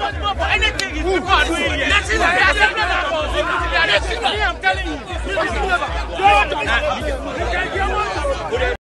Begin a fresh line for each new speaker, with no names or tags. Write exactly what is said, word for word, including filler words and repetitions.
responsible for anything these people are doing here. Nothing that they are simply not responsible. They are not. I'm telling you.